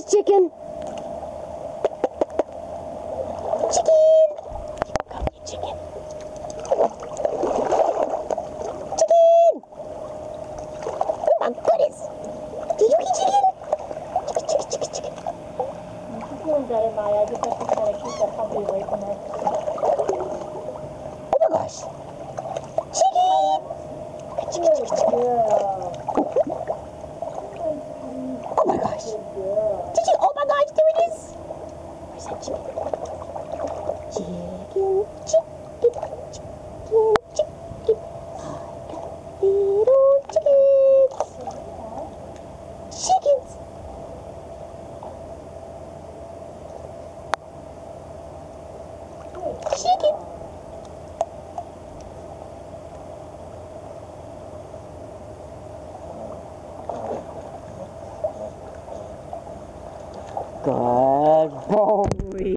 chicken. Chicken. Come here, chicken. Chicken. Oh my goodness. Did you eat chicken? Chicken. She's doing better, Maya. I just have to try to keep that puppy away from her. Oh my gosh. Chicken. Chicken. Oh my gosh. Did you? Oh my gosh, there it is. Where's that chicken? Chicken. I got little chickens. Chickens. Chicken. Good boy.